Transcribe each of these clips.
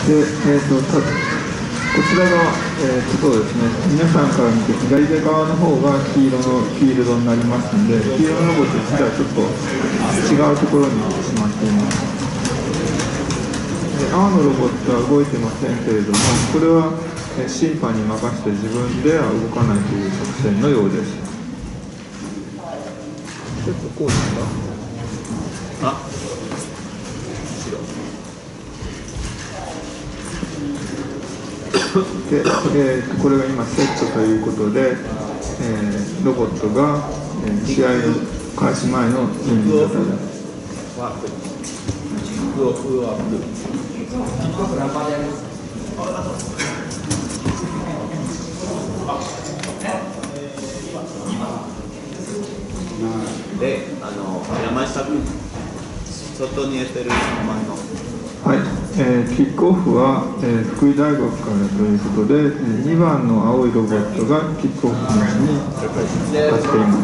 こちらが、そうですね、皆さんから見て左手側の方が黄色のフィールドになりますので、黄色のロボット自体はちょっと違うところに行ってしまっています。青のロボットは動いてませんけれども、これは審判に任せて自分では動かないという作戦のようです。ちょっとこうですか？あ、でこれが今セットということで、ロボットが、試合の開始前の準備状態です。 で、山下君、外に出てる前の。 はい、キックオフは、福井大学からということで、2番の青いロボットがキックオフの位置に立っています。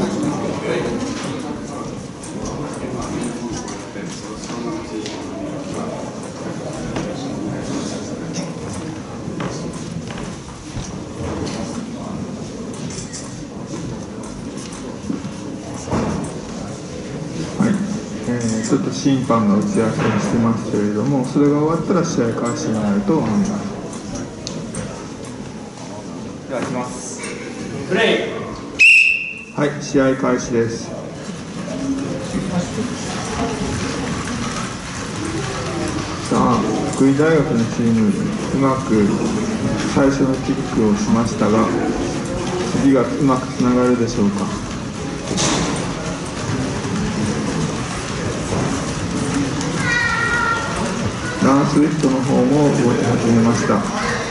ちょっと審判が打ち合わせにしてますけれども、それが終わったら試合開始になると思います。 では行きます。 プレイ。 はい、試合開始です。さあ、福井大学のチーム、うまく最初のキックをしましたが、次がうまくつながるでしょうか。ランスウィフトの方も動き始めました。さ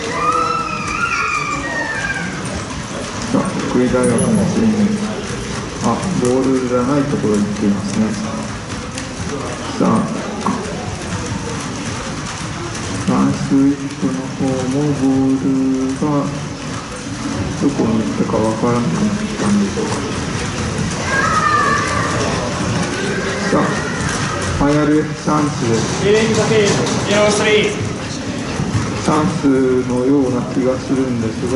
あ、福井大学のチーム、ボールじゃないところに行っていますね。さあ、ランスウィフトの方もボールがどこに行ったかわからなくなったんでしょうか。さあ、ファイナルチャンスです。チャンスのような気がするんですが、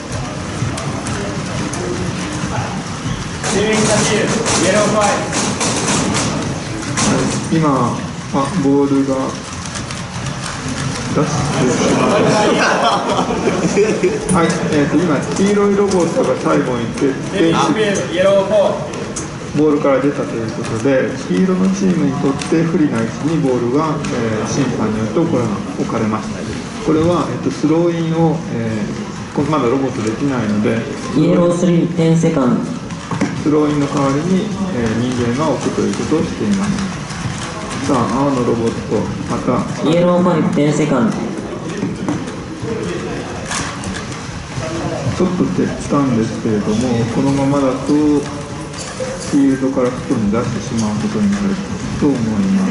今、ボールが出してしまいました。はい、今、黄色いロボットが最後に決定しボールから出たということで、黄色のチームにとって不利な位置にボールが、審判によって置かれました。これは、スローインを、まだロボットできないので、 イエロー3、10セカンド。 スローインの代わりに、人間が置くということをしています。さあ、青のロボット、またイエロー5、10セカンド。 ちょっと蹴ったんですけれども、このままだとフィールドから外に出してしまうことになると思います。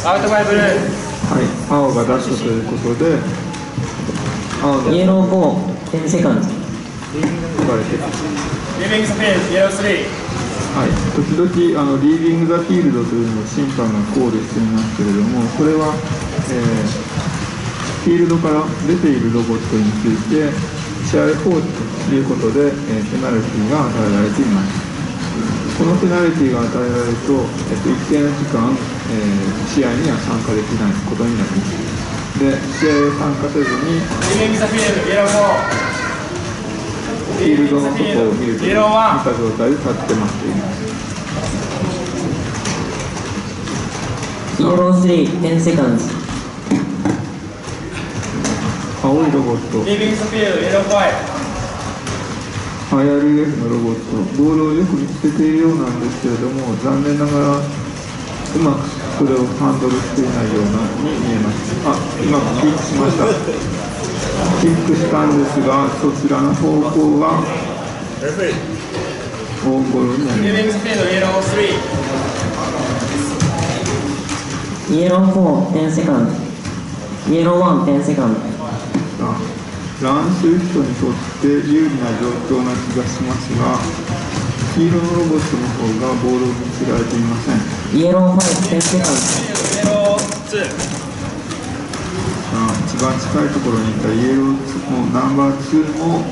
アウトバイブルー。 はい、青が出したということで、 イエロー4、10セカンド。 取られてます。 リビングスペース、イエロー3。 はい、時々リービング・ザ・フィールドというのを審判がコールしていますけれども、これは、フィールドから出ているロボットについて試合放棄ということで、ペナルティが与えられています。このペナルティが与えられると、一定の時間、試合には参加できないことになります。で、試合を参加せずにフィールドの外を見た状態で立って待っています。 イエロー3、10セカンド。 青いロボット、IRF のロボット、ボールをよく見つけているようなんですけれども、残念ながらうまくそれをハンドルしていないようなに見えます。うまくキックしました。キックしたんですが、そちらの方向がオウンゴールになります。 イエロー4、10セカンド。イエロー1、10セカンド。 ランスウィフトにとって有利な状況な気がしますが、黄色のロボットの方がボールを見つけられていません。 イエロー5、10セカンド。 イエロー2。 一番近いところにいたイエローもナンバー2も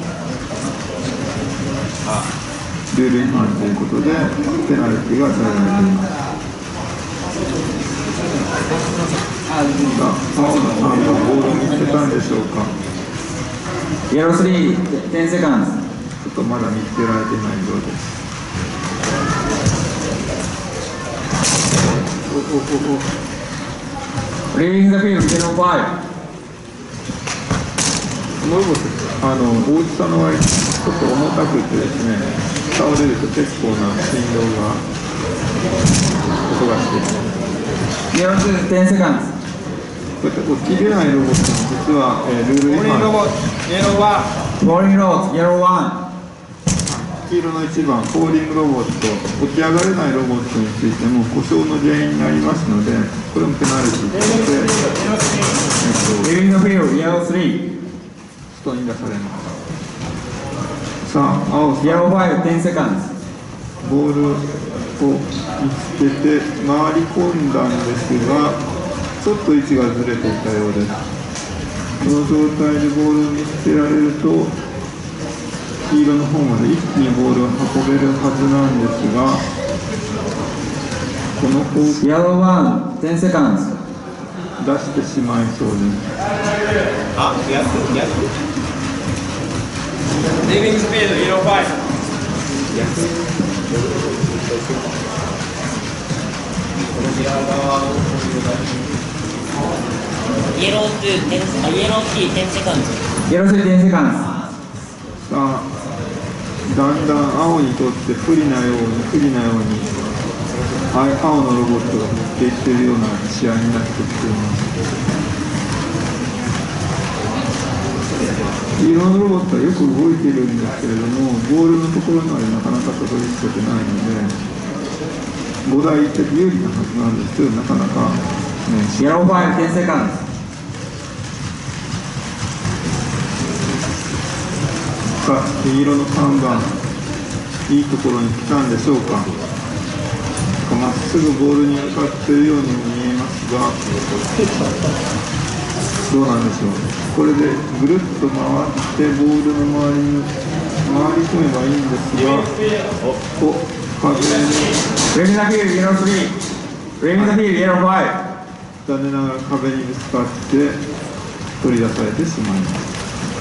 ルール違反ということでペナルティが与えられています。青の3番ボールを見つけたんでしょうか。 イエロー3、10 seconds。 ちょっとまだ見つけられていないようです。 Leaving the field, yellow 5。 このロボット、大きさの割にちょっと重たくてですね、倒れると結構な振動が音がしています。 Yellow 2、10 seconds。 こうやって起きれないロボットも実は、ルール違反。 Bowling robots, yellow 1。 黄色の1番、フォーリングロボット、起き上がれないロボットについても故障の原因になりますので、これもペナルティとして、 Leaving the field, yellow 3。 外に出されます。さあ、青さん、 Yellow 5、10 seconds。 ボールを見つけて回り込んだんですが、ちょっと位置がずれていたようです。この状態でボールを見つけられると、黄色の方まで一気にボールを運べるはずなんですが、この方向 Yellow 1、10 seconds。 出してしまいそうです。 あ、逆 Leaving the field, yellow 5。 イエロー2、イエロー3、10 seconds。 イエロー3、10 seconds。 さあ、だんだん青にとって不利なように青のロボットが持っていっているような試合になってきています。黄色のロボットはよく動いているんですけれども、ボールのところまでなかなかたどり着けてないので、5台有利なはずなんですけど、なかなか、 Yellow 5、10 seconds。 さあ、黄色の3番、いいところに来たんでしょうか。まっすぐボールに向かっているようにも見えますが、どうなんでしょう。これでぐるっと回ってボールの周りに回り込めばいいんですが、風に Leaving the field, yellow 3。Leaving the field, yellow 5。 残念ながら壁にぶつかって取り出されてしまいます。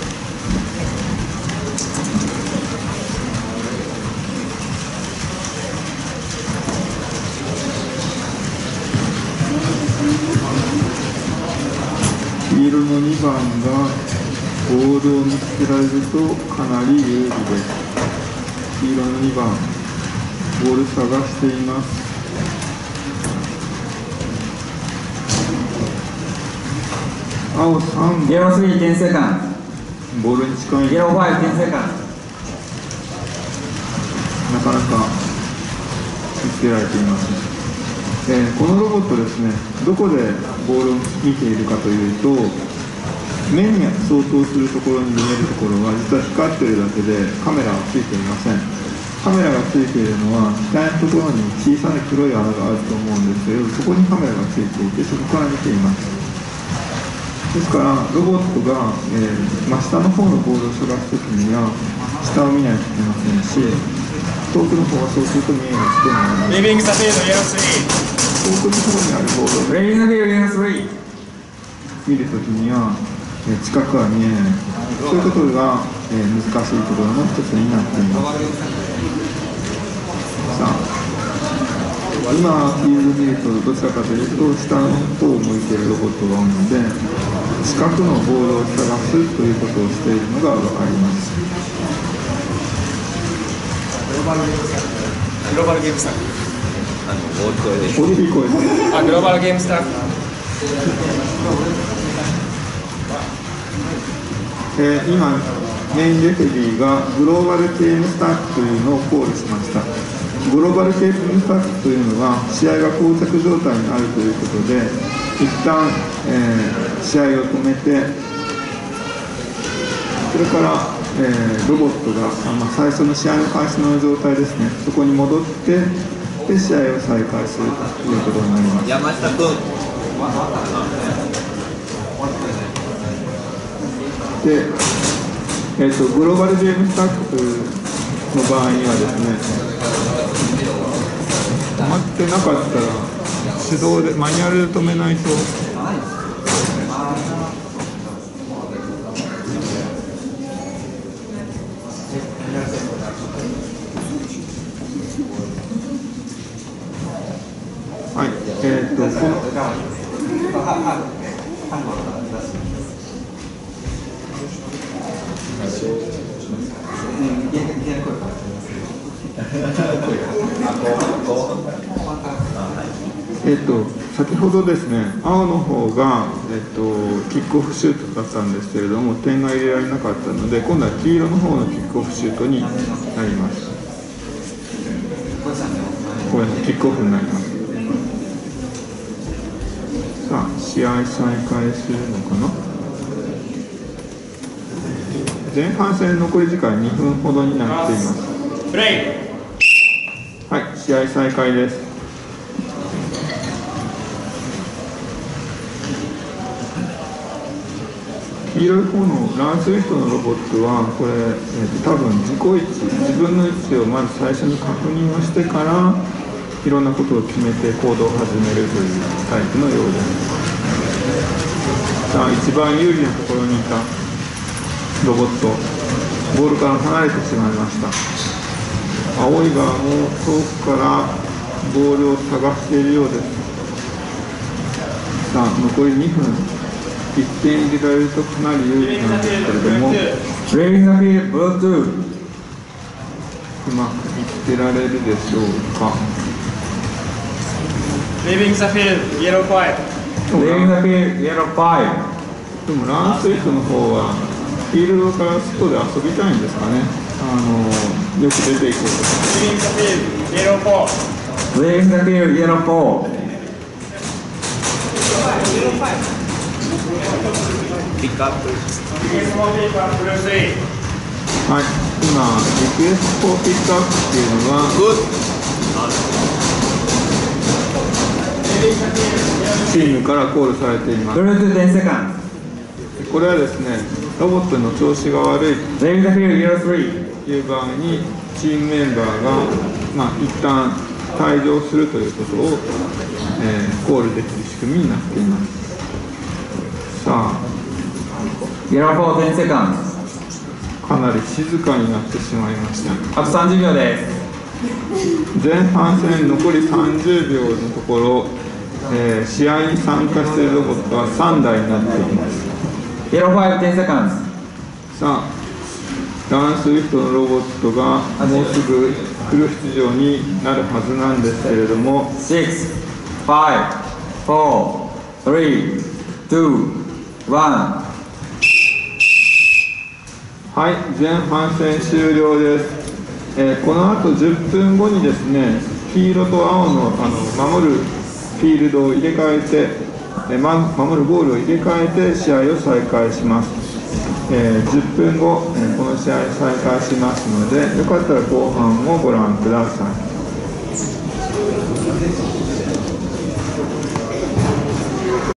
黄色の2番がボールを見つけられるとかなり有利です。黄色の2番、ボール探しています。青3番、 Yellow 3、10 seconds。 ボールに近い。 Yellow 5、10 seconds。 なかなか見つけられていません。このロボットですね、どこでボールを見ているかというと、目に相当するところに見えるところは実は光っているだけでカメラはついていません。カメラがついているのは額のところに小さな黒い穴があると思うんですけど、そこにカメラがついていて、そこから見ています。ですからロボットが、真下の方のボールを探すときには下を見ないといけませんし、遠くの方はそうすると見えないことになります。 Leaving the field, yellow 3。 遠くの方にあるボールを Leaving the field, yellow 3。 見るときには、近くは見えない、そういうことが、難しいところの一つになっています。さあ、今フィールド見るとどちらかというと下の方を向いているロボットが多いので、近くのボールを探すということをしているのが分かります。 グローバルゲームスタッフ。 大きい声で。 あ、グローバルゲームスタッフ。 今メインレフェリーがグローバルゲームスタッフというのをコールしました。グローバルゲームスタッフというのは試合が膠着状態にあるということで、一旦、試合を止めて、それから、ロボットが、最初の試合の開始の状態ですね、そこに戻ってで試合を再開するということになります。 山下君。 で、グローバルゲームスタッフの場合にはですね、止まってなかったら手動でマニュアルで止めないと。はい、この先ほどですね、青の方が、キックオフシュートだったんですけれども、点が入れられなかったので、今度は黄色の方のキックオフシュートになります。これキックオフになります。さあ、試合再開するのかな。前半戦残り時間2分ほどになっています。 プレイ。 はい、試合再開です。黄色い方のランスウィフトのロボットはこれ、多分自分の位置をまず最初に確認をしてからいろんなことを決めて行動を始めるというタイプのようです。さあ、一番有利なところにいたロボット、ボールから離れてしまいました。青い側も遠くからボールを探しているようです。さあ、残り2分。1点入れられるとかなり有利なんですけれども、うまくいってられるでしょうか。 Leaving the field, yellow 5. でもランスウィフトの方はフィールドから外で遊びたいんですかね。よく出ていこうと。 Leaving the field, yellow 4. ピックアップ。 はい、今、リクエストピックアップっていうのが、チームからコールされています。これはですね、ロボットの調子が悪いという場合に、チームメンバーが、一旦退場するということを、コールできる仕組みになっています。さあ、かなり静かになってしまいました。 あと30秒です。 前半戦残り30秒のところ、試合に参加しているロボットは3台になっています。さあ、ランスウィフトのロボットがもうすぐフル出場になるはずなんですけれども、 6、5、4、3、2、1。 はい、前半戦終了です。この後10分後にですね、黄色と青の、守るフィールドを入れ替えて、守るゴールを入れ替えて試合を再開します。10分後、この試合再開しますので、よかったら後半もご覧ください。